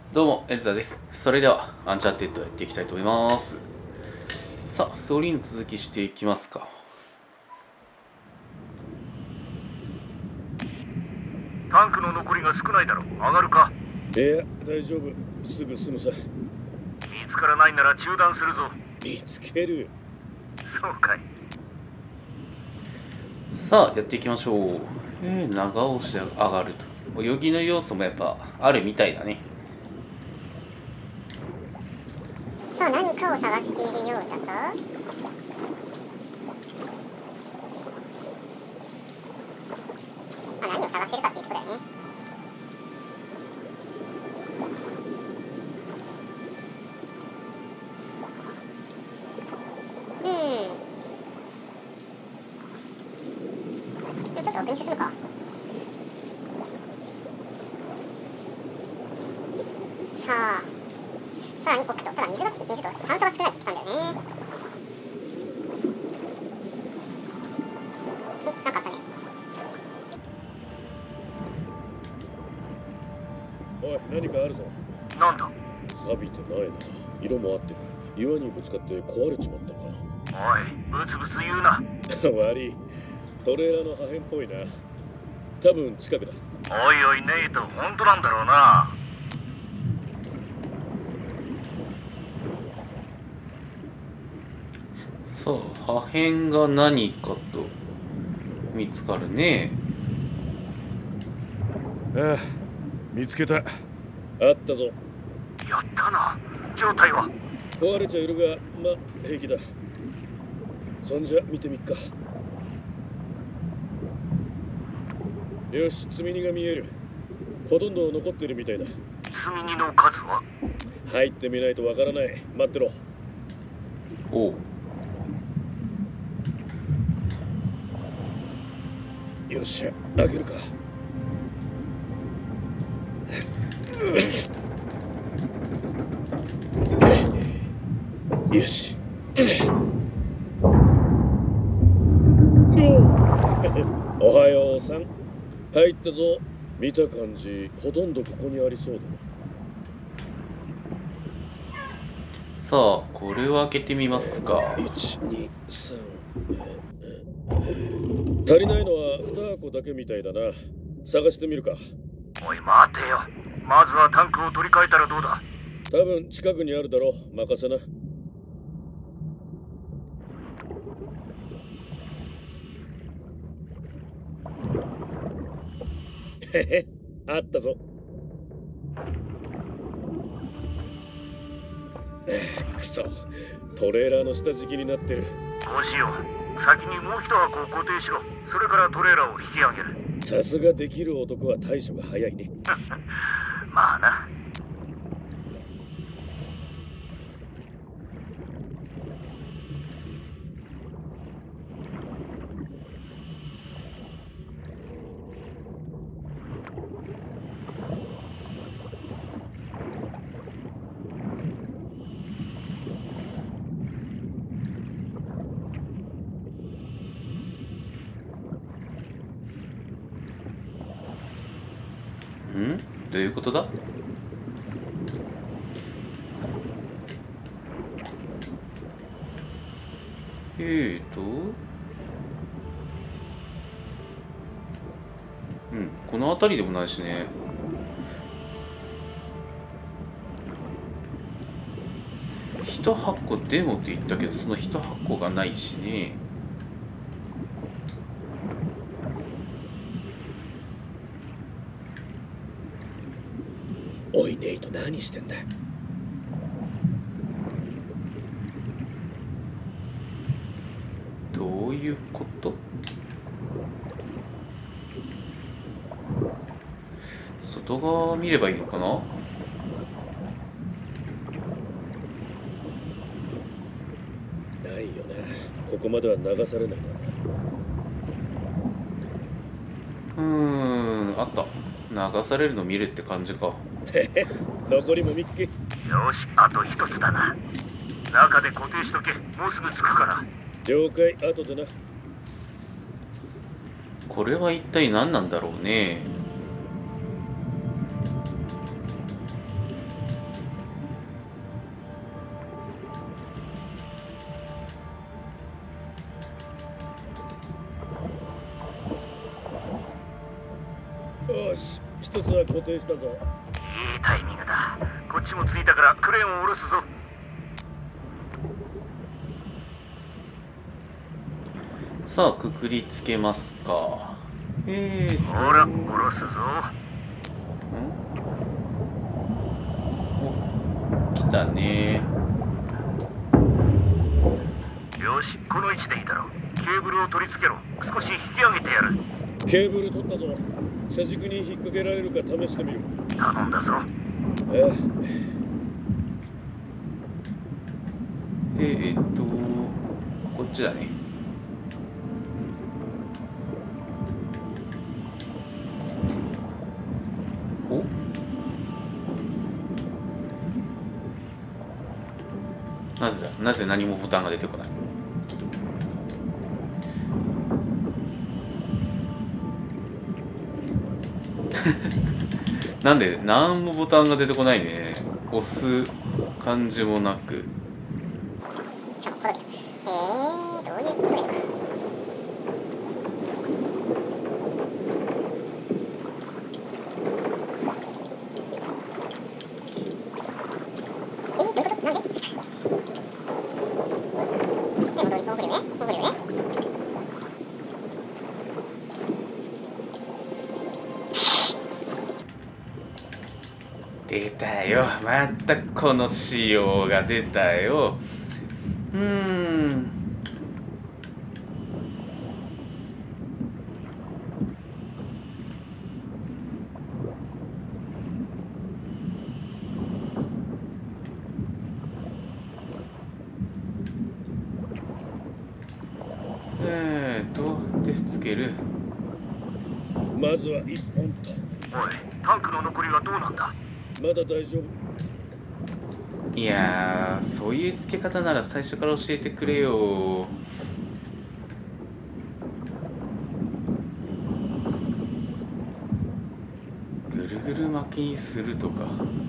どうも、エルザです。それでは、アンチャーテッドやっていきたいと思います。さあ、ストーリーの続きしていきますか。 タンクの残りが少ないだろう。上がるか？ いや、大丈夫。すぐ済むさ。 見つからないなら中断するぞ。 見つける。 そうかい。 さあ、やっていきましょう。長押しで上がると。泳ぎの要素もやっぱあるみたいだね。 さあ、何かを探しているようだが、何を探してるかっていうとこだよね。でもちょっと奥に進むか。さあ、さらに奥と、ただ水と酸素が少ないって言ってたんだよね。なんかあったね。 おい、何かあるぞ。 なんだ？ 錆びてないな。色も合ってる。岩にぶつかって壊れちまったのかおい、ブツブツ言うな。 な。悪い。トレーラーの破片っぽいな。多分近くだ。 おいおい、ネイト、本当なんだろうな。 さあ、破片が何かと見つかるね。 ああ、見つけた。あったぞ。 やったな。状態は？ 壊れちゃいるが、ま、平気だ。そんじゃ見てみっか。よし、積み荷が見える。ほとんど残ってるみたいだ。 積み荷の数は？ 入ってみないとわからない。待ってろ。 おう。 よっしゃ、開けるか。よし。おはようさん。入ったぞ。見た感じ、ほとんどここにありそうだな。 さあ、これを開けてみますか。 1、2、3。足りないのは2箱だけみたいだな。探してみるか。 おい、待てよ。まずはタンクを取り替えたらどうだ？ 多分近くにあるだろう。任せな。へへ、あったぞ。くそ、トレーラーの下敷きになってる。 どうしよう。先にもう一箱を固定しろ。それからトレーラーを引き上げる。 さすができる男は対処が早いね。 まあな。 どういうことだ？この辺りでもないしね。一箱デモって言ったけど、その一箱がないしね。 おいネイト、何してんだ？ どういうこと？外側見ればいいのかな？ ないよな。ここまでは流されないだろう。 あった。流されるの見るって感じか。 へへ、残りも見っけ。 よし、あと一つだな。中で固定しとけ。もうすぐ着くから。 了解、後でな。 これは一体何なんだろうね。 よし、一つは固定したぞ。 いいタイミングだ。こっちも着いたからクレーンを下ろすぞ。 さあ、くくりつけますか。 ほら、下ろすぞ。 お、来たね。 よし、この位置でいいだろう。ケーブルを取り付けろ。少し引き上げてやる。 ケーブル取ったぞ。車軸に引っ掛けられるか試してみる。 頼んだぞ。 こっちだね。お、なぜ何もボタンが出てこない。なんで何もボタンが出てこないね。押す感じもなく。 どういうことですか。どういうこと。なんで戻り戻るよね。 出たよ。またこの仕様が出たよ。でつける。 まずは一本と。 おい、タンクの残りはどうなんだ。 まだ大丈夫。 いやー、そういう付け方なら最初から教えてくれよ。ぐるぐる巻きにするとか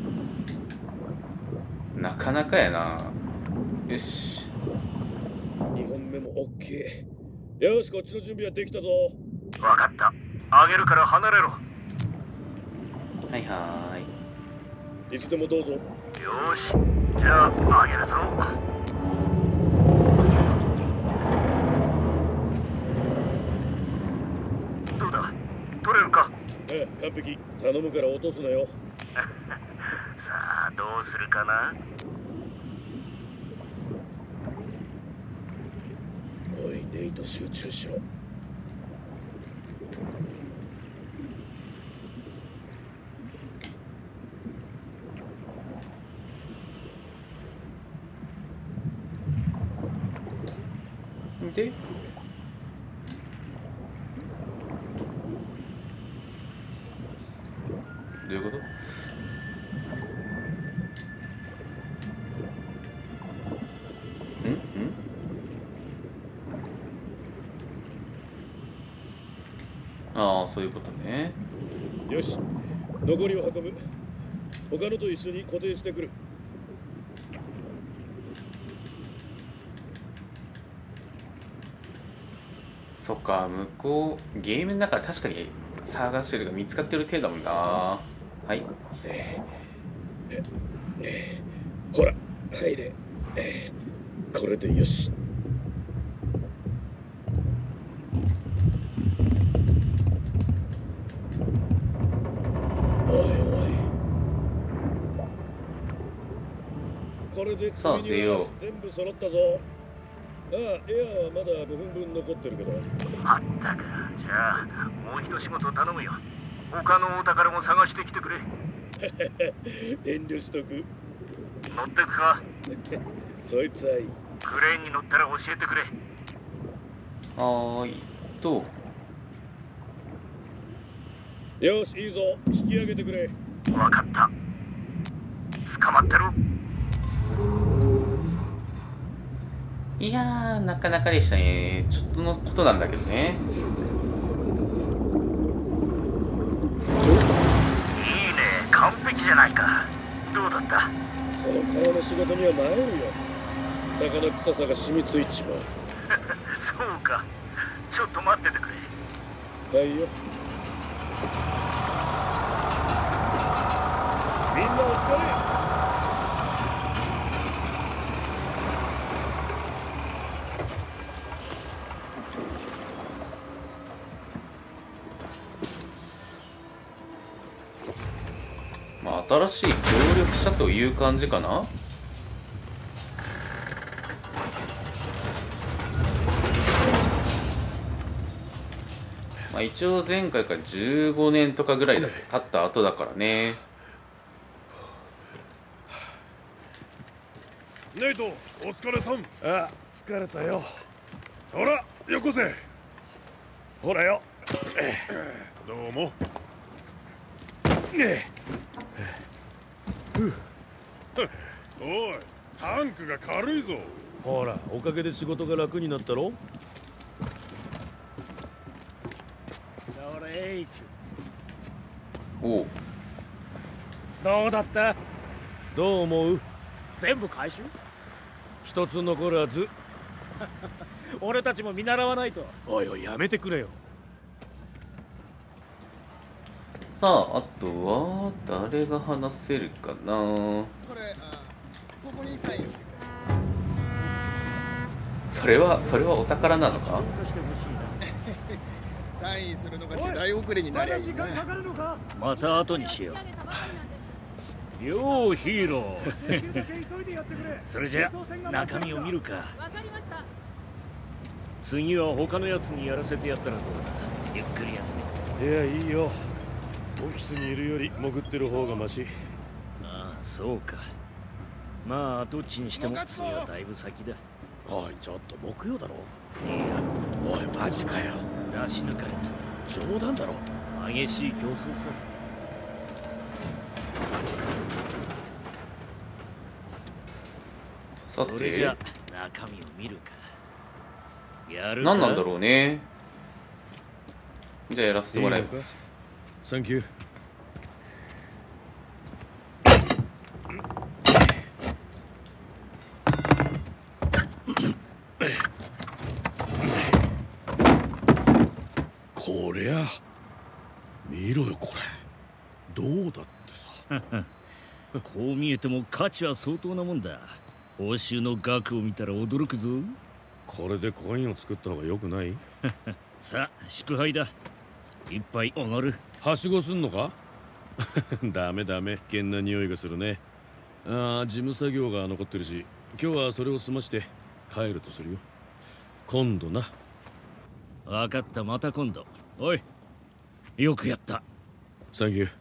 なかなかやな。よし、 2本目も OK。よし、こっちの準備はできたぞ。 わかった。あげるから離れろ。 はいはーい。 いつでもどうぞ。 よし、じゃああげるぞ。どうだ、取れるか。 完璧。頼むから落とすなよ。 さあ、どうするかな。 おい、ネイト、集中しろ。 で、どういうこと？ああ、そういうことね。 よし、残りを運ぶ。他のと一緒に固定してくる。 そっか、向こうゲームの中確かに探してるが見つかってる程度だもんな。はい、 ほら、入れ。これでよし。おいおい、これでさあ次には全部揃ったぞ。ああ、エアーはまだ5分分残ってるけど。 まったく、じゃあもう一仕事頼むよ。他のお宝も探してきてくれ。 遠慮しとく。 乗ってくか。 そいつはいい。 クレーンに乗ったら教えてくれ。 はーいと。 よし、いいぞ。引き上げてくれ。 わかった。捕まってる。 いやー、なかなかでしたね。ちょっとのことなんだけどね。 いいね、完璧じゃないか。どうだった。 この川の仕事には参るよ。魚臭さが染みついちまう。 そうか。ちょっと待っててくれ。 はいよ。 みんなお疲れ。 まあ、新しい協力者という感じかな。まあ、一応前回から15年とかぐらいだ経った後だからね。 ネイト、お疲れさん。あ、疲れたよ。ほら、よこせ。ほらよ。どうも。おい、タンクが軽いぞ。ほら、おかげで仕事が楽になったろ。 おう。 どうだった？どう思う？全部回収？一つ残らず。俺たちも見習わないと。おいおい、やめてくれよ。 さあ、あとは誰が話せるかな。 ここにサインしてくそれはお宝なのか。 れ。サインするのが時代遅れになりゃいいな。 また後にしよう。ようヒーロー。それじゃ中身を見るか。次は他のやつにやらせてやったらどうだ。ゆっくり休め。いや、いいよ。オフィスにいるより潜ってる方がマシ。ああ、そうか。まあどっちにしても次はだいぶ先だ。おい、ちょっと木曜だろ。いや、おい、マジかよ。出し抜かれた。冗談だろ。激しい競争さ。 さそれじゃて中身を見るか。やるか。 何なんだろうね。じゃあやらせてもらいます。 サンキュー。こりゃ見ろよ、これ。どうだってさ。こう見えても価値は相当なもんだ。報酬の額を見たら驚くぞ。これでコインを作った方がよくない？さあ、祝杯だ。一杯おごる。はしごすんのか？ダメダメ、険な匂いがするね。ああ、事務作業が残ってるし、今日はそれを済まして帰るとするよ。今度な。分かった、また今度。おい、よくやった。サンキュー。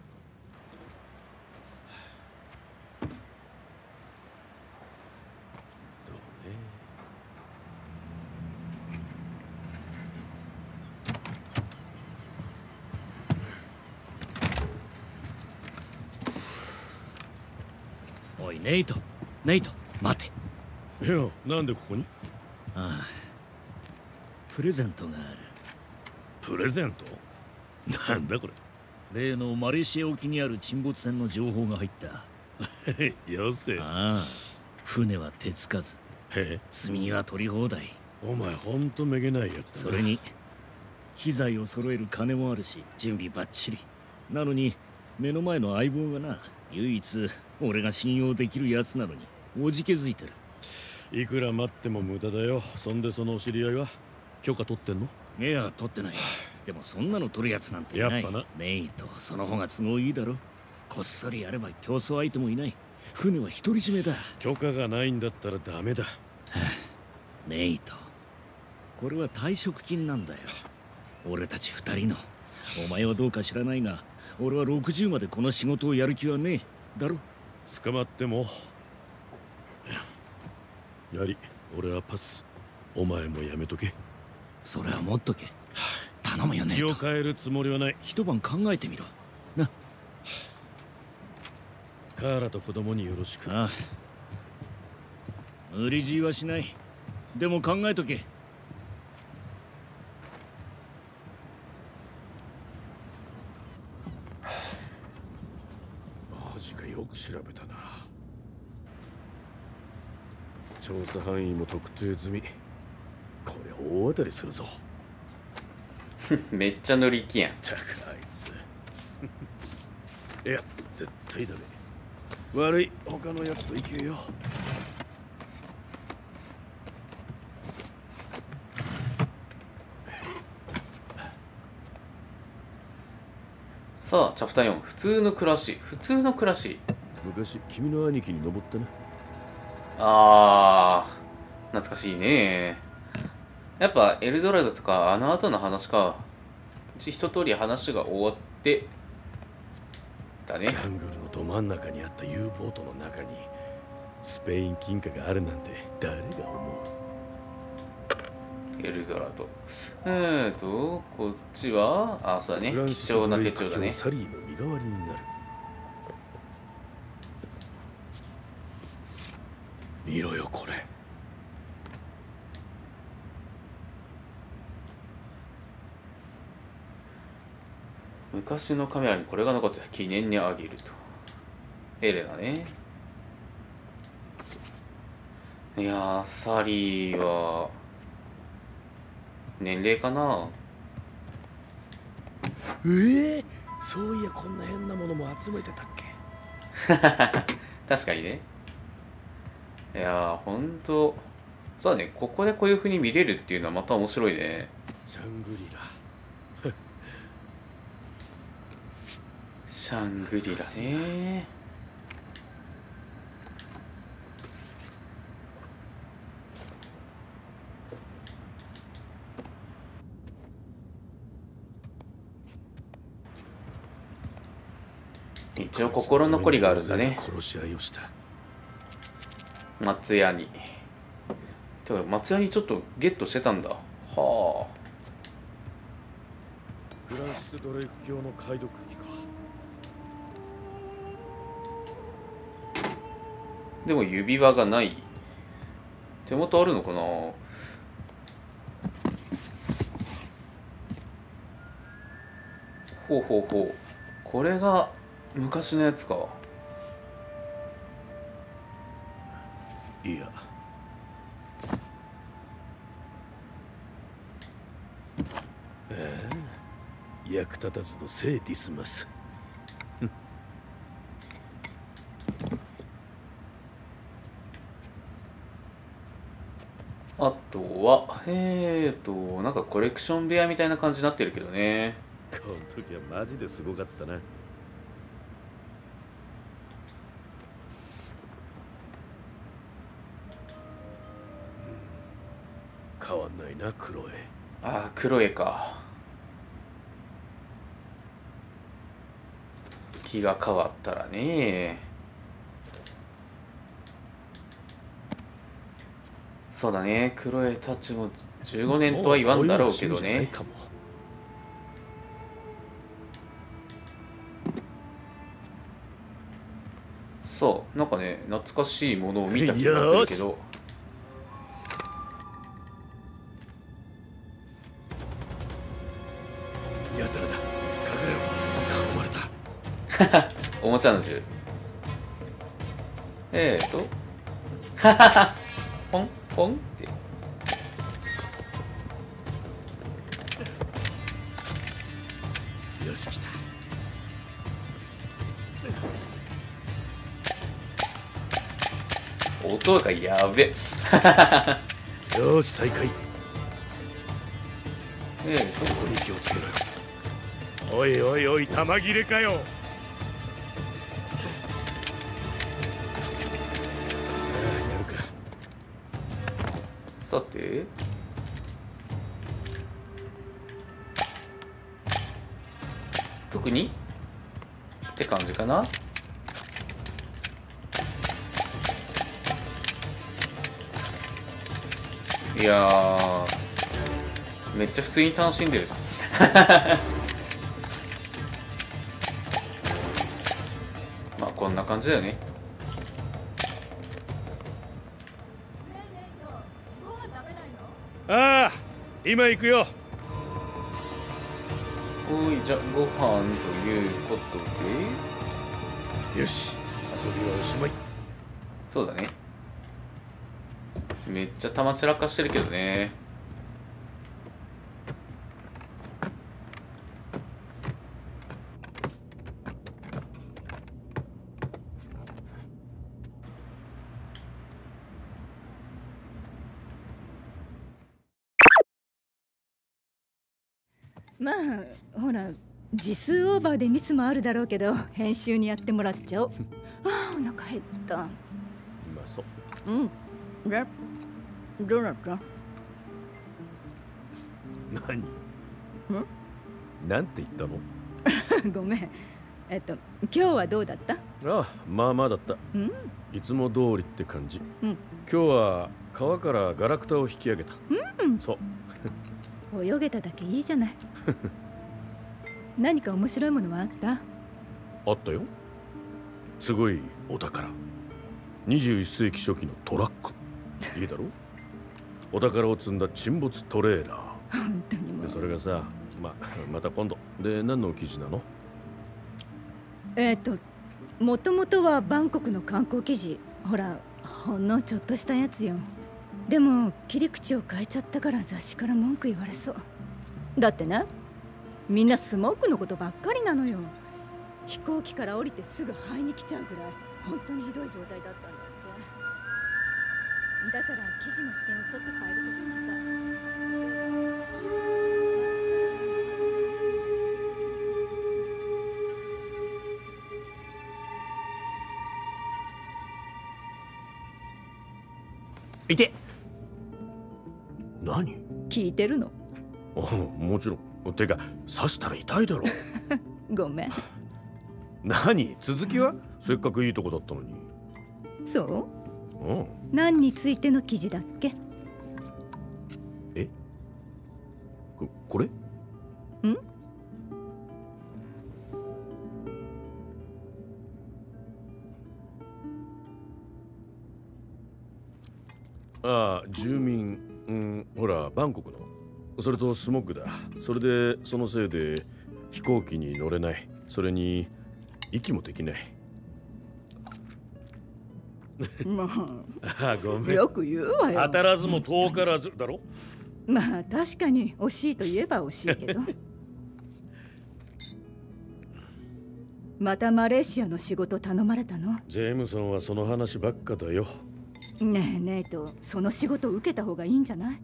おい、ネイト、ネイト、待て。いや、なんでここに？ああ、プレゼントがある。プレゼント？なんだこれ。例のマレーシア沖にある沈没船の情報が入った。よせ。ああ、船は手つかず。へえ。積み荷は取り放題。お前ほんとめげないやつだな。それに機材を揃える金もあるし、準備バッチリ。なのに目の前の相棒がな、唯一俺が信用できるやつなのにおじけづいてる。いくら待っても無駄だよ。そんでそのお知り合いは許可取ってんの？いや、取ってない。でもそんなの取るやつなんていない。やっぱな。ネイト、その方が都合いいだろ。こっそりやれば競争相手もいない。船は独り占めだ。許可がないんだったらダメだ。はあ、ネイト、これは退職金なんだよ。俺たち二人の。お前はどうか知らないが、俺は60までこの仕事をやる気はねえだろ。捕まってもやり、俺はパス。お前もやめとけ。それは持っとけ。頼むよね。気を変えるつもりはない。一晩考えてみろな。カーラと子供によろしく。ああ、無理強いはしない。でも考えとけ。マジか、よく調べたな。調査範囲も特定済み。これ大当たりするぞ。 めっちゃ乗り気やん。 たくあいつ。いや、絶対ダメ。 悪い、他のやつと行けよ。 さあチャプター4、普通の暮らし。普通の暮らし。 昔君の兄貴に登ったな。 あー、懐かしいね。やっぱエルドラドとかあの後の話か。一通り話が終わってだね。 ジャングルのど真ん中にあった U ボートの中にスペイン金貨があるなんて誰が思エルドラド。こっちは、あ、そうだう。フラね。 ンシ貴重なスドレイク手帳だね。 卿サリーの身代わりになる。見ろよこれ。 昔のカメラにこれが残ってた。記念にあげると。エレナね。いやー、サリーは年齢かな。 そういやこんな変なものも集めてたっけ。 確かにね。いやー、ほんとそうだね。ここでこういう風に見れるっていうのはまた面白いね。 シャングリラ。 シャングリラね。一応心残りがあるんだね。 殺し合いをした。 松屋に。てか松屋にちょっとゲットしてたんだ。はあ。 フランシス・ドレイク卿の解読機か。 でも指輪がない。手元あるのかな。ほうほうほう。これが昔のやつか。 いや。役立たずのセーティスマス。 あとはなんかコレクション部屋みたいな感じになってるけどね。 この時はマジですごかったな。変わんないな、クロエ。 ああ、クロエか。気が変わったらね。そうだね。クロエたちも15年とは言わんだろうけどね。そう、なんかね、懐かしいものを見た気がするけど。 奴らだ。隠れろ。囲まれた。 おもちゃの銃。ポンポンって。 よし、来た。 音がやべ。 よし、再開。ここに気をつけろよ。おいおいおい、弾切れかよ。 さて、特にって感じかな。いやー、めっちゃ普通に楽しんでるじゃん。まあこんな感じだよね。 ああ、今行くよ。 おい、じゃご飯ということで、 よし、遊びはおしまい。 そうだね。めっちゃ玉散らかしてるけどね。 まあほら字数オーバーでミスもあるだろうけど編集にやってもらっちゃおう。ああお腹減った。 うまそう。 うん。でどうなった？ 何？なんて言ったの？ ごめん。今日はどうだった？ ああ、まあまあだった。 うん。 いつも通りって感じ。 うん。 今日は川からガラクタを引き上げた。 うん。 そう。 泳げただけいいじゃない。何か面白いものはあった？ あったよ。すごいお宝。21世紀初期のトラック。いいだろ？お宝を積んだ沈没トレーラー。 本当にもう。 でそれがさ、また今度。で何の記事なの？ もともとはバンコクの観光記事。ほらほんのちょっとしたやつよ。でも切り口を変えちゃったから雑誌から文句言われそう。だってね、みんなスモークのことばっかりなのよ。飛行機から降りてすぐ肺に来ちゃうぐらい本当にひどい状態だったんだって。だから記事の視点をちょっと変えることにした。 いて。何？ 聞いてるの？ もちろん。てか刺したら痛いだろ。 ごめん。 何？続きは？せっかくいいとこだったのに。 そう？ うん。 何についての記事だっけ？ え？これ？ん？ああ、住民、ほらバンコクの。それとスモッグだ。それでそのせいで飛行機に乗れない。それに息もできない。 もあ、ごめん。 うよく言うわよ。 当たらずも遠からずだろ。 まあ確かに惜しいと言えば惜しいけど。またマレーシアの仕事頼まれたの？ ジェームソンはその話ばっかだよ。 ねえネイト、その仕事受けた方がいいんじゃない？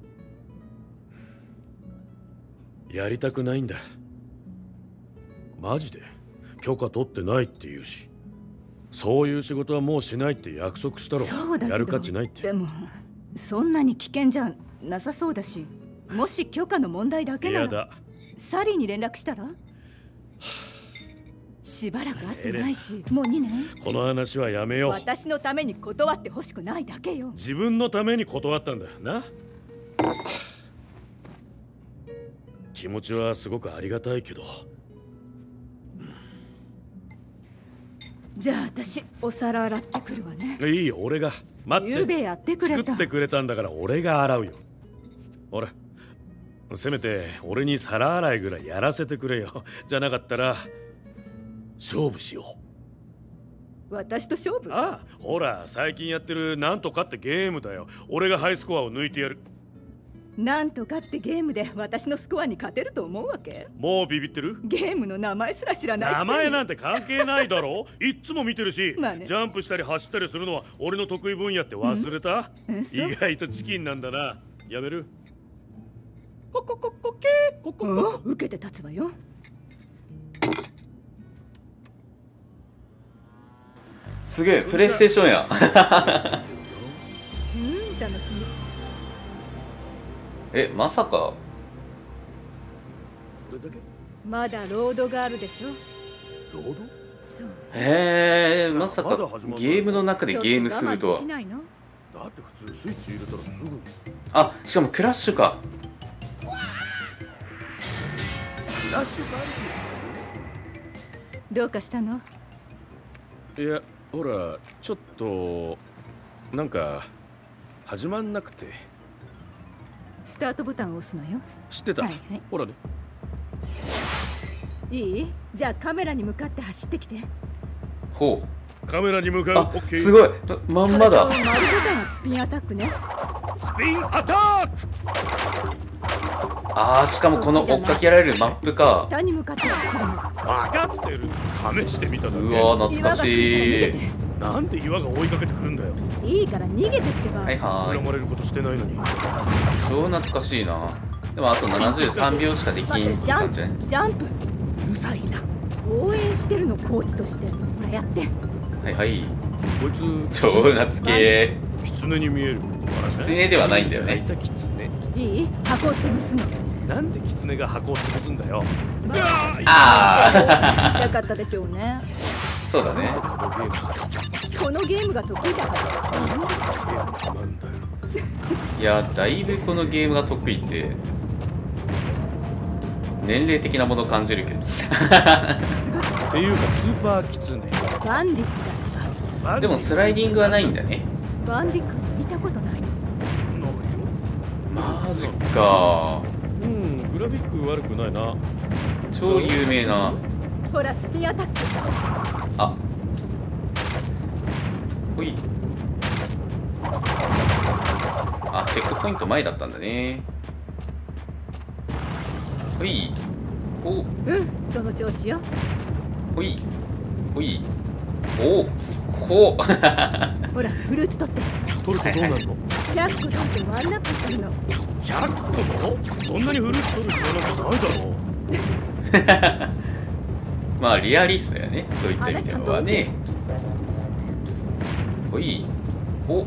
やりたくないんだ。マジで許可取ってないって言うし、そういう仕事はもうしないって約束したろ。 そうだけどやる価値ないって。 でもそんなに危険じゃなさそうだし、もし許可の問題だけなら。 嫌だ。 サリーに連絡したら？しばらく会ってないし、もう2年。 この話はやめよう。 私のために断ってほしくないだけよ。 自分のために断ったんだな。気持ちはすごくありがたいけど。 じゃあ私お皿洗ってくるわね。 いいよ、俺が。待って。 ゆうべやってくれた。 作ってくれたんだから俺が洗うよ。ほら、せめて俺に皿洗いぐらいやらせてくれよ。じゃなかったら勝負しよう。私と勝負？ ああ、ほら最近やってるなんとかってゲームだよ。俺がハイスコアを抜いてやる。 なんとかってゲームで私のスコアに勝てると思うわけ？ もうビビってる？ ゲームの名前すら知らないくせに。 名前なんて関係ないだろ。いっつも見てるし、 まあね、 ジャンプしたり走ったりするのは俺の得意分野って忘れた？意外とチキンなんだな。やめる？ココココケーコココ。 受けて立つわよ。 すげえプレイステーションや。 楽しみ。 まさかこれだけ？ まだロードがあるでしょ。 ロード？ そう。 まさかゲームの中でゲームするとは。 だって普通スイッチ入れたらすぐに。 あ、しかもクラッシュか。 クラッシュバンどうかしたの？ いや、ほらちょっとなんか始まんなくて。 スタートボタンを押すのよ。 知ってた？ はいはい、 ほらね。 いい？じゃあカメラに向かって走ってきて。 ほう。カメラに向かう。 あ、 オッケー。 すごい。まんまだ。 丸ボタンはスピンアタックね。 スピンアタック。 ああ、しかもこの追っかけられるマップか。 下に向かって走るの。 分かってる。試してみただけ。 うわー、懐かしい。 なんで岩が追いかけてくるんだよ。 いいから逃げてってば。 はいは恨まれることしてないのに。 超懐かしいな。 でもあと73秒しかできんってジャンプ感じじゃない？ ジャンプ。 うるさいな。 応援してるのコーチとして。ほらやって。 はいはい。 こいつ超懐け狐に見える。 狐ではないんだよね。 キツネ。 いい？箱を潰すの。 なんで狐が箱を潰すんだよ。 あ痛かったでしょうね。 そうだね。 このゲームが得意だから。 いや、だいぶこのゲームが得意って年齢的なものを感じるけど。 っていうかスーパーキツネ。 バンディックだった。 でもスライディングはないんだね。 バンディック見たことない。 マジか。 うん、グラフィック悪くないな。 超有名な。 ほらスピンアタック。 あ、ほい。あ、チェックポイント前だったんだね。ほい。お、 うん、その調子よ。 ほい。ほい。お、ほ。 ほらフルーツ取って。 取るとどうなるの 100個取ってワンナップするの。 100個もそんなにフルーツ取る暇なんかないだろう。 まあリアリストやね、そういった意味ではね。ほい。お、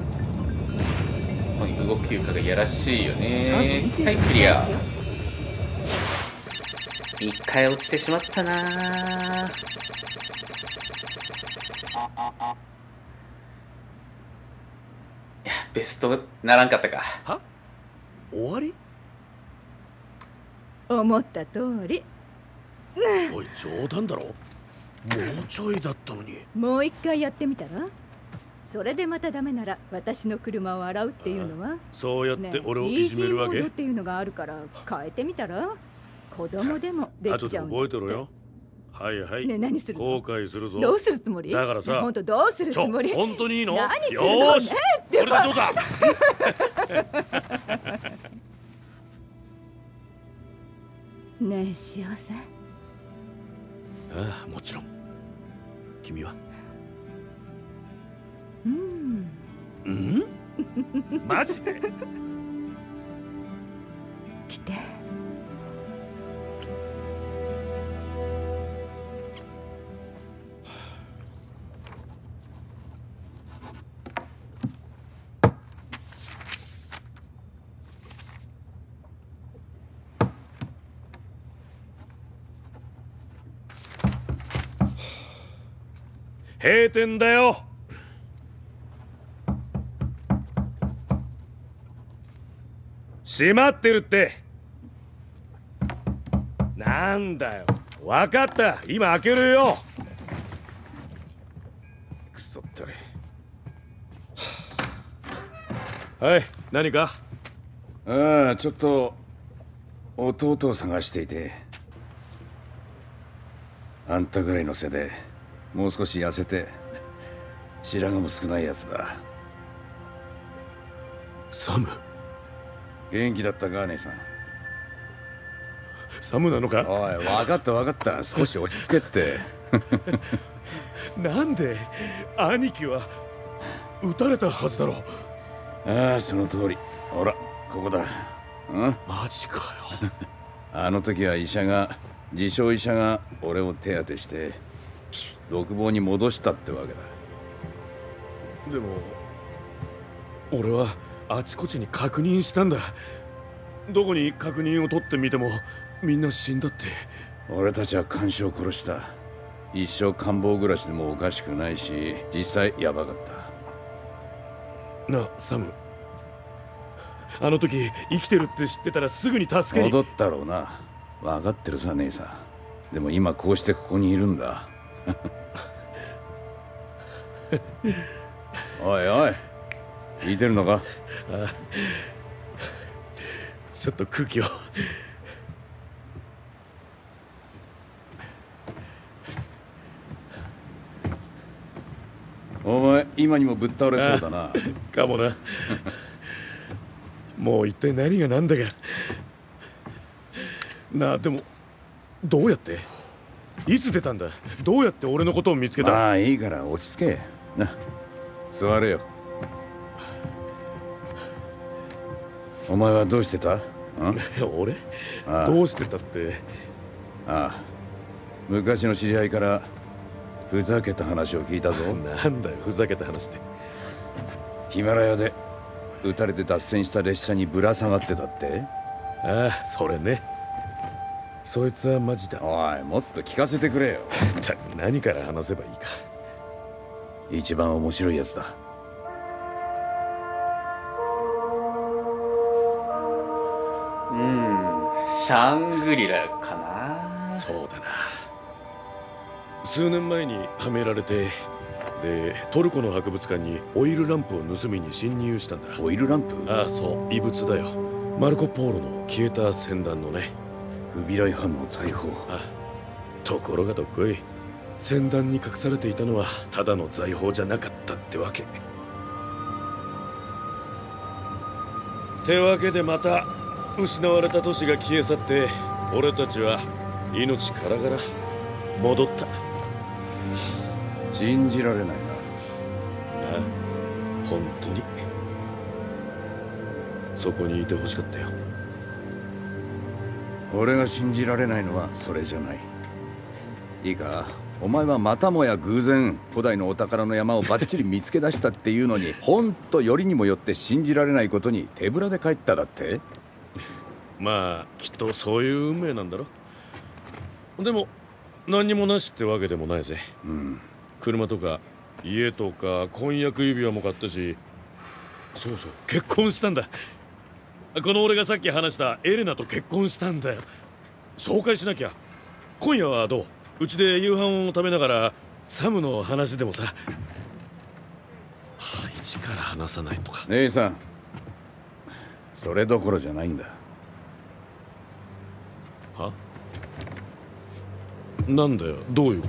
ここに動きがいやらしいよね。はい、クリア。一回落ちてしまったな。いや、ベストならんかったか。 は？終わり？ 思った通り。 おい、冗談だろ。もうちょいだったのに。 もう一回やってみたら？それでまたダメなら私の車を洗うっていうのは？ そうやって俺をいじめるわけ？ イージーモードっていうのがあるから変えてみたら？子供でもできちゃうんだって。 後で覚えてろよ。はいはい。 ね、何するの？ 後悔するぞ。 どうするつもり？ だからさ、 本当どうするつもり？ 本当にいいの？ 何するの？ よーし、 ねこれでどうだ？ ねえ幸せ？ ああ、もちろん。君は？ うん。 うん？マジで？ 来て。 閉店だよ。閉まってるって。なんだよ。分かった。今開けるよ。くそったれ。はい、何か？ ああ、ちょっと弟を探していて。あんたぐらいの背でもう少し痩せて白髪も少ないやつだ。 サム。 元気だったか姉さん？ サムなのか？ おい、分かった分かった、少し落ち着けって。 なんで兄貴は撃たれたはずだろう。 ああ、その通り。ほらここだ。うん、 マジかよ。 あの時は自称医者が俺を手当てして独房に戻したってわけだ。 でも俺はあちこちに確認したんだ。どこに確認を取ってみてもみんな死んだって。 俺たちは看守を殺した。一生官房暮らしでもおかしくないし、実際ヤバかった。 な、サム、あの時生きてるって知ってたらすぐに助けに。 戻ったろうな。分かってるさ姉さん。でも今こうしてここにいるんだ。おいおい、聞いてるのか？ あ、ちょっと空気を。 お前今にもぶっ倒れそうだな。 かもな。もう一体何が何だかなあ。でもどうやって、いつ出たんだ？どうやって俺のことを見つけた？ まあいいから落ち着けな。座れよ。お前はどうしてた？ 俺ああどうしてたって。 ああ、昔の知り合いからふざけた話を聞いたぞ。 なんだよふざけた話って。 ヒマラヤで撃たれて脱線した列車にぶら下がってたって。 ああ、それね。そいつはマジだ。 おい、もっと聞かせてくれよ。 何から話せばいいか。 一番面白いやつだ。 シャングリラかな。 そうだな。数年前にはめられて、でトルコの博物館にオイルランプを盗みに侵入したんだ。 オイルランプ？ ああ、そう、異物だよ。マルコ・ポーロの消えた船団のね。 フビライ藩の財宝。 ああ、ところがどっこい、船団に隠されていたのはただの財宝じゃなかったってわけ。ってわけでまた失われた都市が消え去って、俺たちは命からがら戻った。 信じられないな。 ああ、本当にそこにいてほしかったよ。 俺が信じられないのはそれじゃない。いいか、お前はまたもや偶然古代のお宝の山をバッチリ見つけ出したっていうのに、ほんとよりにもよって信じられないことに手ぶらで帰っただって。 まあきっとそういう運命なんだろ。でも何にもなしってわけでもないぜ。 うん。 車とか家とか婚約指輪も買ったし、そうそう、結婚したんだ。この俺がさっき話したエレナと結婚したんだよ。紹介しなきゃ。今夜はどう？うちで夕飯を食べながらサムの話でもさ。一から話さないとか。 姉さん、それどころじゃないんだ。 は？なんだよ、どういうこと？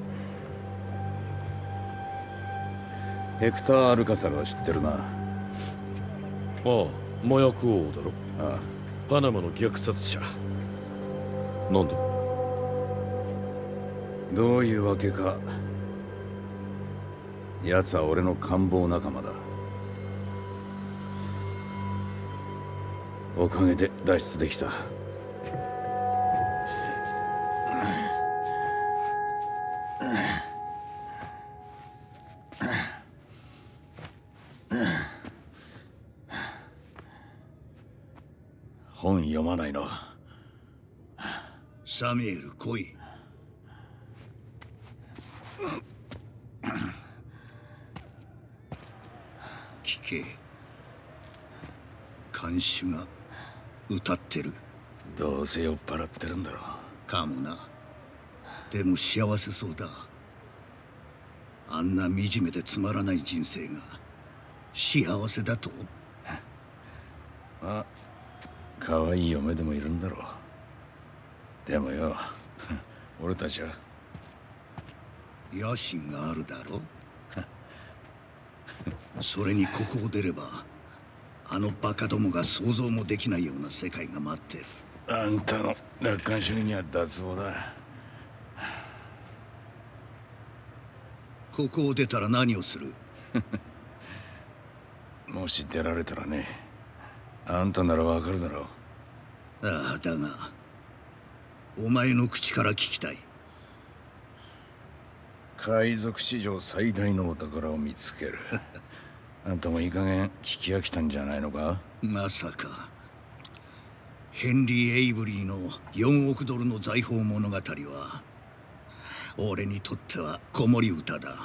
ヘクター・アルカサルは知ってるな。 ああ、麻薬王だろ。 ああ、 パナマの虐殺者。なんで？ どういうわけか、奴は俺の官房仲間だ。おかげで脱出できた。本読まないの？ サミュエル、来い。聞け。看守が歌ってる。 どうせ酔っ払ってるんだろう。 かもな。でも幸せそうだ。あんな惨めでつまらない人生が幸せだと？ あ、可愛い嫁でもいるんだろう。でもよ、俺たちは野心があるだろ。それにここを出れば、あのバカどもが想像もできないような世界が待ってる。 あんたの楽観主義には脱帽だ。 ここを出たら何をする？ もし出られたらね、あんたならわかるだろう。 ああ、だがお前の口から聞きたい。 海賊史上最大のお宝を見つける。あんたもいい加減聞き飽きたんじゃないのか？ まさかヘンリー・エイブリーの4億ドルの財宝物語は俺にとっては子守歌だ。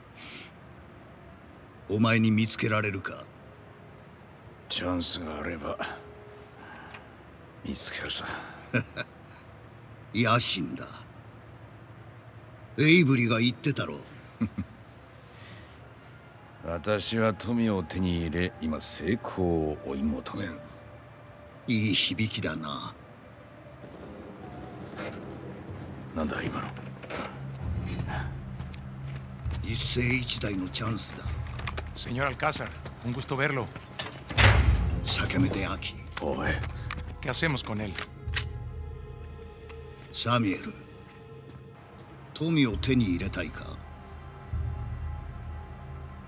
お前に見つけられるか？ チャンスがあれば見つけるさ。 野心だ。エイブリーが言ってたろ。 私は富を手に入れ、今成功を追い求める。 いい響きだな。 なんだ今の？ 一世一代のチャンスだ。 Señor Alcázar, un gusto verlo. 酒目で秋。 おい。 ¿Qué hacemos con él? サミュエル、富を手に入れたいか？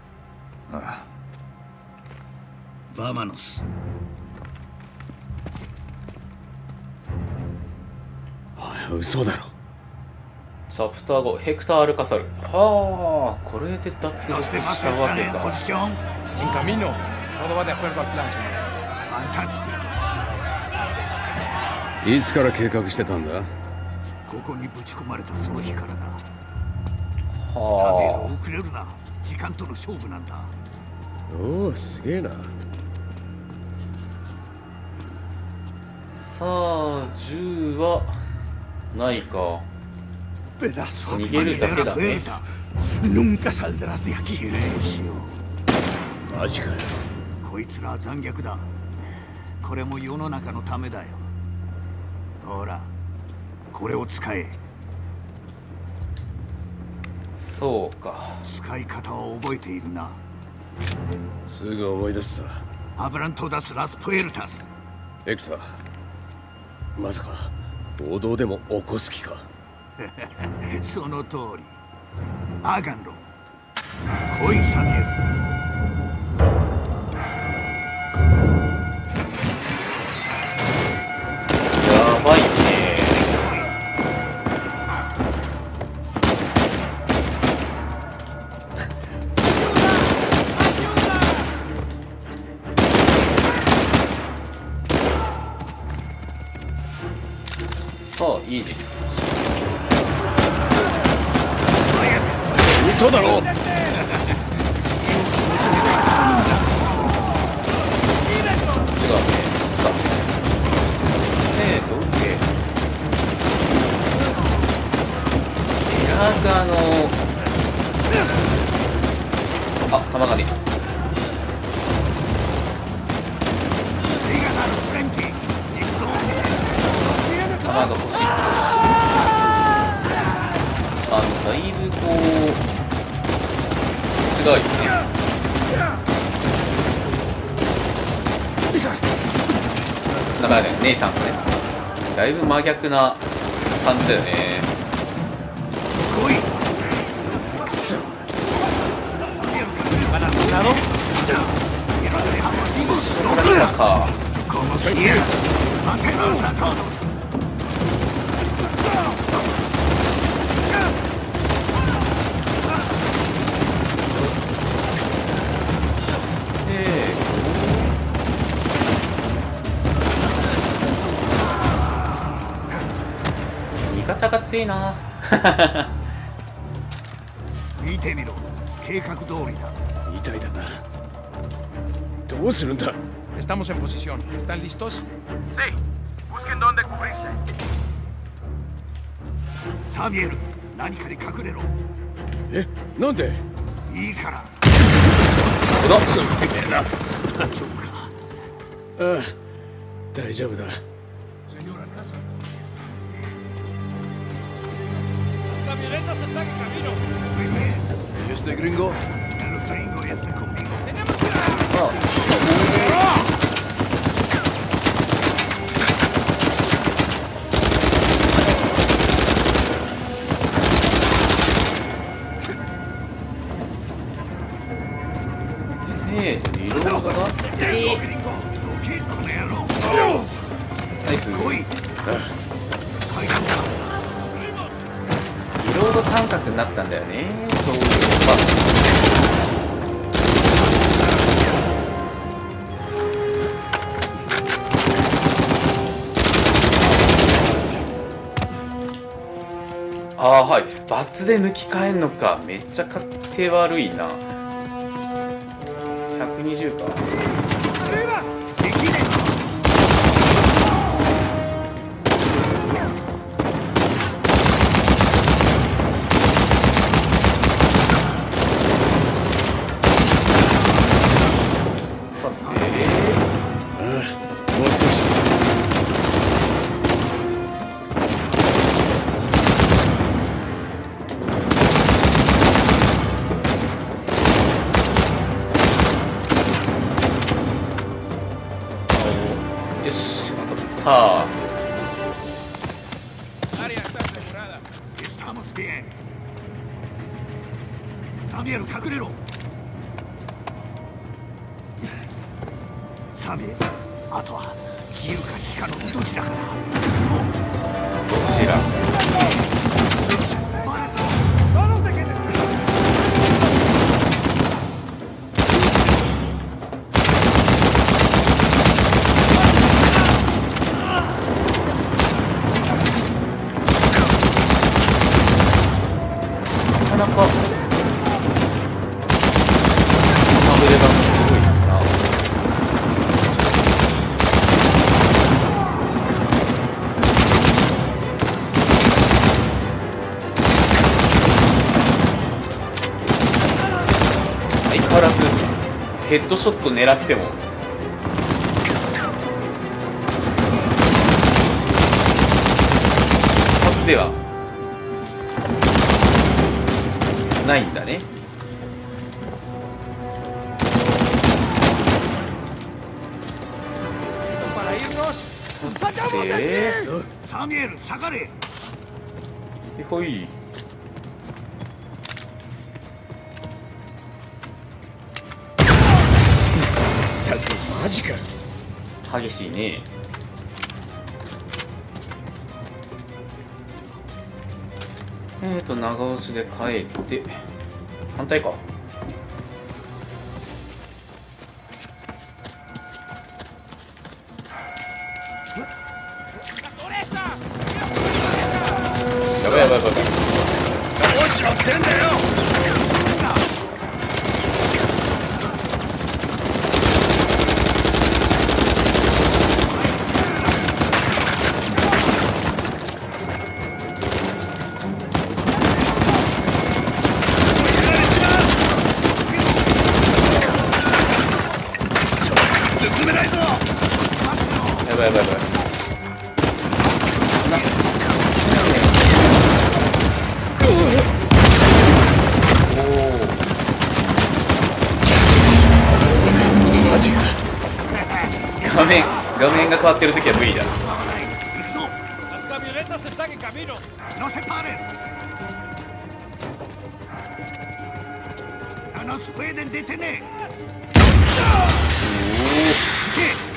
ああ。 バマノス。 嘘だろ。 チャプター5、ヘクター・アルカサル。はあ、これで脱力したわけか。 En camino. Todo va de acuerdo al plan, señor. いつから計画してたんだ？ ここにぶち込まれたその日からだ。サベはロ、遅れるな。時間との勝負なんだ。 おお、すげえな。 あ。さあ、銃はないか。 Pedazo 逃げるだけだね。 Nunca saldrás de aquí. マジかよ。 こいつらは残虐だ。これも世の中のためだよ。ほら、これを使え。 そうか。 使い方は覚えているな。 すぐ思い出すさ。 アブラントダス・ラス・プエルタス。 エクサ、まさか暴動でも起こす気か？ その通り。アガンロ。来い、サミュエル。 やばいね。さあ、いいです。 嘘だろ。 違うね。どけ。エラガの。あ、弾がね。弾が欲しい。だいぶこう。違うよね。だからね、姉さんとね、だいぶ真逆な感じだよね。 来い。 くそ。 よし、ここから来たか。味方が強いな。 見てみろ、計画通りだ。 みたいだな。どうするんだ？ Estamos en posición. ¿Están listos? Sí. Busquen dónde cubrirse. サミュエル、何かに隠れろ。 え、なんで？ いいから。 うだ。 大丈夫か。 ああ、大丈夫だ。 Señor Alcázar. ¡Camionetas están en camino! Muy bien. ¿Y este gringo? El gringo ya está conmigo. ¡Tenemos que ir! リロードがナイス。リロード三角になったんだよね。そういえば。ああ、はい。バツで抜き替えんのか。めっちゃ勝手悪いな。120か。 もう少し。 よし、当たった。 Área está asegurada. Estamos bien. サミュエル、隠れろ。サミュエル、あとは自由か死かのどちらかだ。 自しら。なかなかサブレがすごいな。相変わらずヘッドショット狙っても一発ではないんだね。 サミュエル下がれ。 ほい。 マジか。 激しいね。長押しで帰って反対か。やばいやばいやばい。 どうしろってんだよ。 やばいやばいやばい。画面が変わってるときは無理だ。 Las camionetas están en camino. No se paren. No nos pueden detener. ¿Qué?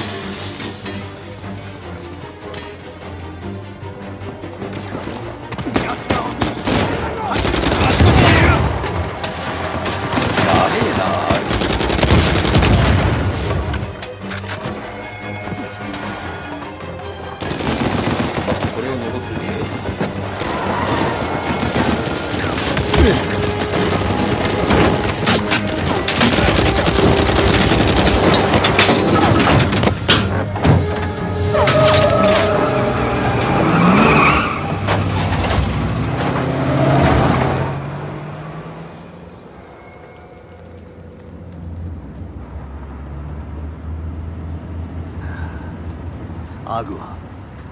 アグは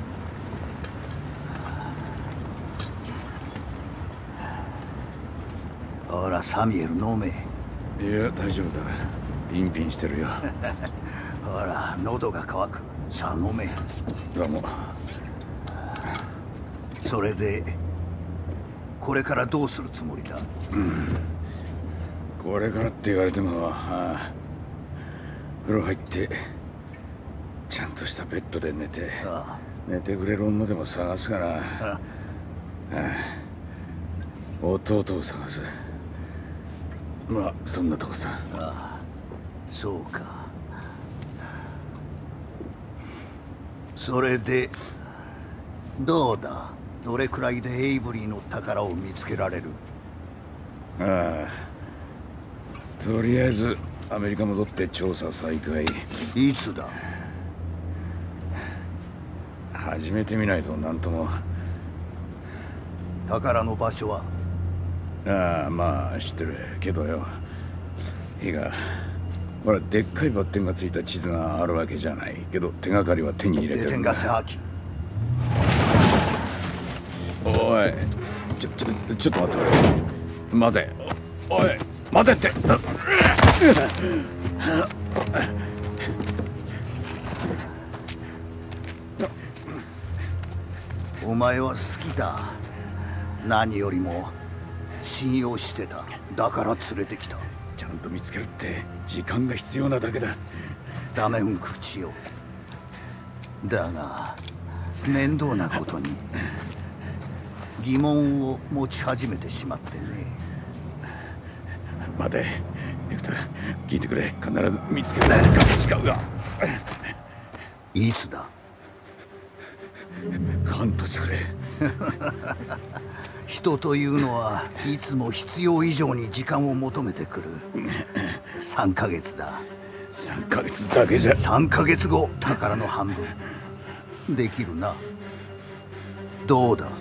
ほらサミュエル飲め。 いや大丈夫だ。ピンピンしてるよ。 ほら喉が渇く。さあ飲め。 どうも。 それでこれからどうするつもりだ？ これからって言われても、風呂入ってちゃんとしたベッドで寝て、寝てくれる女でも探すかな。弟を探す。まあそんなとこさ。 そうか。それでどうだ？どれくらいでエイブリーの宝を見つけられる？ とりあえずアメリカ戻って調査再開。 いつだ？ 始めてみないと何とも。 宝の場所は？ まあ知ってるけどよ。いいが、ほらでっかいバッテンがついた地図があるわけじゃないけど、手がかりは手に入れてる。 デテンガセハキ。 おい、ちょっと待って。待て。おい、待てって。 お前は好きだ。何よりも信用してた。だから連れてきた。 ちゃんと見つけるって時間が必要なだけだ。 ダメうん口よ。だが面倒なことに疑問を持ち始めてしまってね。 待て、ヘクター、聞いてくれ。必ず見つける。誓うが。 いつだ？ 半年くれ。 人というのはいつも必要以上に時間を求めてくる。3ヶ月だ。 3ヶ月だけじゃ。 3ヶ月後、宝の半分できるな。どうだ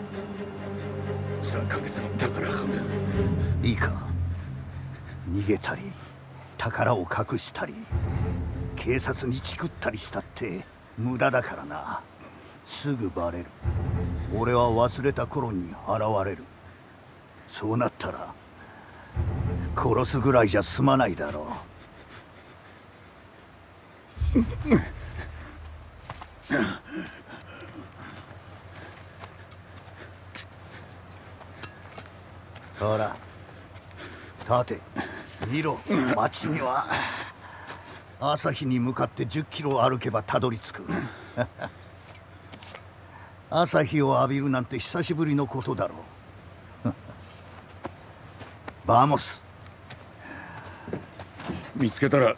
？3ヶ月後、宝半分。 いいか、逃げたり宝を隠したり警察にチクったりしたって無駄だからな。すぐバレる。俺は忘れた頃に現れる。そうなったら殺すぐらいじゃ済まないだろう。ほら立て、見ろ。町には朝日に向かって10キロ歩けばたどり着く。朝日を浴びるなんて久しぶりのことだろう。バモス。 見つけたら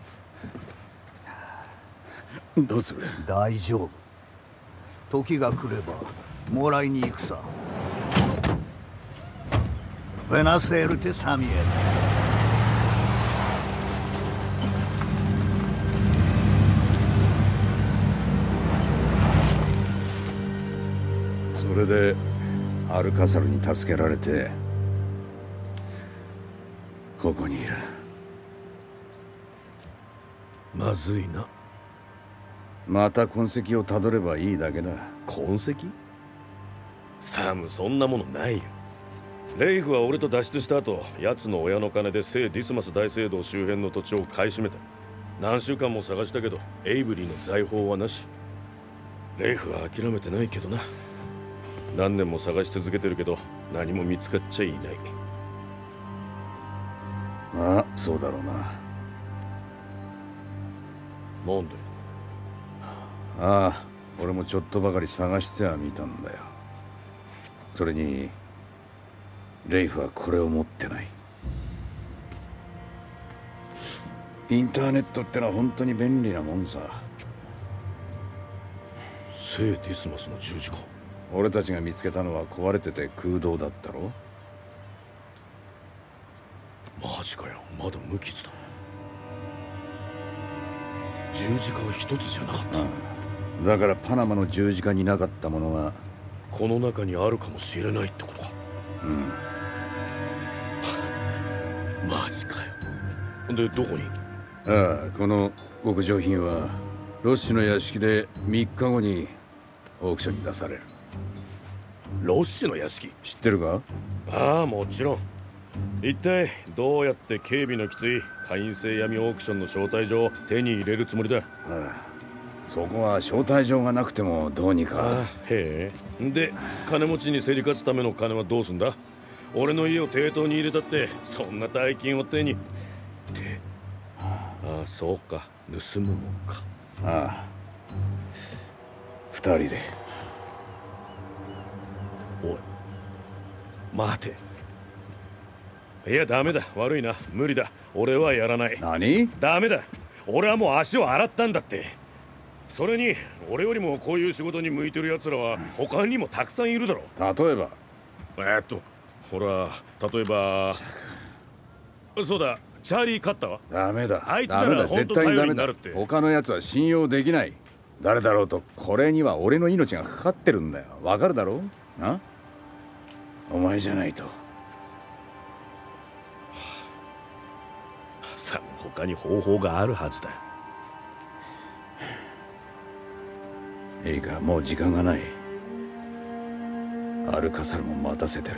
どうする？ 大丈夫。時が来ればもらいに行くさ。フェナセールテ・サミュエル。 それでアルカサルに助けられてここにいる。 まずいな。 また痕跡をたどればいいだけだ。 痕跡？サム、そんなものないよ。レイフは俺と脱出した後、奴の親の金で聖ディスマス大聖堂周辺の土地を買い占めた。何週間も探したけどエイブリーの財宝はなし。レイフは諦めてないけどな。何年も探し続けてるけど何も見つかっちゃいない。 ああ、そうだろうな。 なんで？ ああ、俺もちょっとばかり探してはみたんだよ。それにレイフはこれを持ってない。インターネットってのは本当に便利なもんさ。 聖ディスマスの十字架。 俺たちが見つけたのは壊れてて空洞だったろ。 マジかよ、まだ無傷だ。十字架は一つじゃなかった。 ああ、だからパナマの十字架になかったものがこの中にあるかもしれないってことか。 うん。 マジかよ。で、どこに？ ああ、この極上品はロッシの屋敷で3日後にオークションに出される。 ロッシの屋敷？ 知ってるか？ ああ、もちろん。一体どうやって警備のきつい会員制闇オークションの招待状を手に入れるつもりだ？ ああ、そこは招待状がなくてもどうにか。 ああ、へえ。で、金持ちに競り勝つための金はどうすんだ？俺の家を抵当に入れたってそんな大金を手にって。ああ、そうか、盗むのか。 ああ、2人で。 おい、待て。いや、ダメだ。悪いな。無理だ。俺はやらない。 何？ ダメだ。俺はもう足を洗ったんだって。それに俺よりもこういう仕事に向いてる奴らは他にもたくさんいるだろう。 例えば？ ほら、例えばそうだ、チャーリー・カッターは？ ダメだ。 あいつなら本当頼りになるって。 他の奴は信用できない。誰だろうと、これには俺の命がかかってるんだよ。わかるだろうな？お前じゃないと。 さあ、他に方法があるはずだ。 いいか、もう時間がない。アルカサルも待たせてる。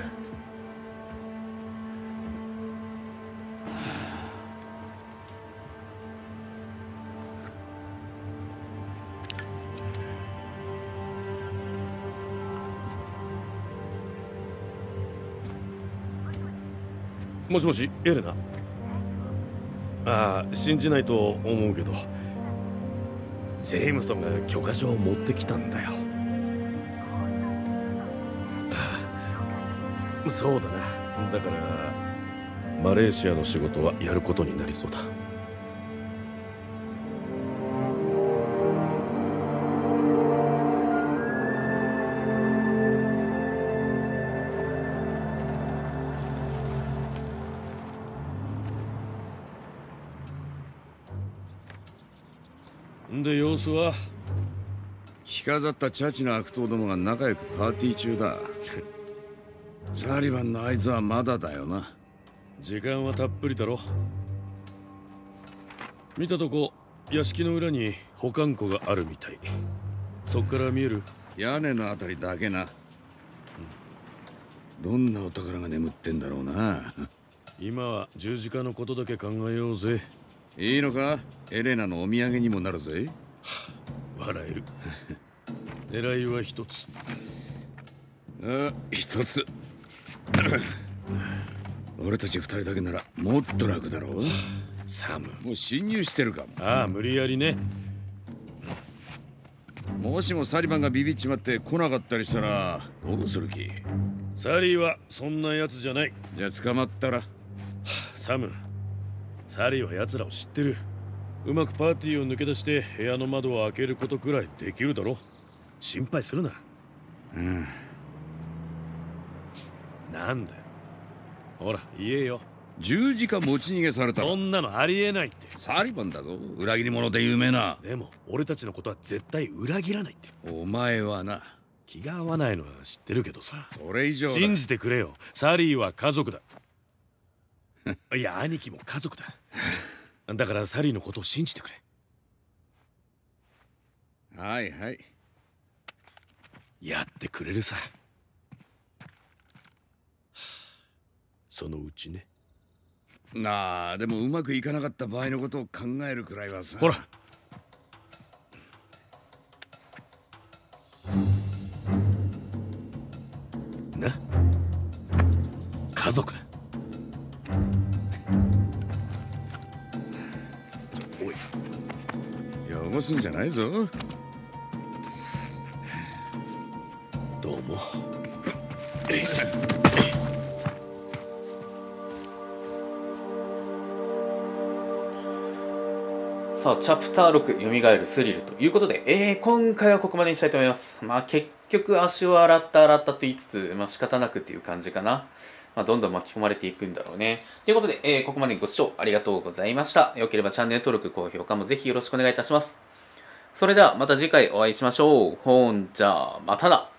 もしもし、エレナ？ああ、信じないと思うけどジェームソンが許可証を持ってきたんだよ。 そうだな。だからマレーシアの仕事はやることになりそうだ。で、様子は？ 着飾ったチャチの悪党どもが仲良くパーティー中だ。サリバンの合図はまだだよな。 時間はたっぷりだろ。見たとこ屋敷の裏に保管庫があるみたい。そっから見える？ 屋根のあたりだけな。どんなお宝が眠ってんだろうな。 今は十字架のことだけ考えようぜ。 いいのか？エレナのお土産にもなるぜ。 笑える。狙いは一つ。 一つ。俺たち二人だけならもっと楽だろう。 サム、 もう侵入してるかも。 ああ、無理やりね。 もしもサリバンがビビっちまって来なかったりしたらどうする気？ サリーはそんなやつじゃない。 じゃあ捕まったら？ サム、サリーは奴らを知ってる。うまくパーティーを抜け出して部屋の窓を開けることくらいできるだろ。心配するな。 うん。 なんだよ。ほら言えよ。 十字架持ち逃げされたら。 そんなのありえないって。 サリバンだぞ、裏切り者で有名な。 でも俺たちのことは絶対裏切らないって。 お前はな。 気が合わないのは知ってるけどさ。 それ以上だ。 信じてくれよ。サリーは家族だ。いや、兄貴も家族だ。だからサリーのことを信じてくれ。 はいはい。 やってくれるさ。そのうちね。 なあ、でもうまくいかなかった場合のことを考えるくらいはさ。 ほら。な。家族だ。おい。 汚すんじゃないぞ。 どうも。 さあ、チャプター6、蘇るスリルということで、今回はここまでにしたいと思います。まあ、結局足を洗ったと言いつつ、まあ、仕方なくっていう感じかな。まあ、どんどん巻き込まれていくんだろうね。ということで、ここまでご視聴ありがとうございました。よければチャンネル登録、高評価もぜひよろしくお願いいたします。それではまた次回お会いしましょう。ほんじゃ、またな。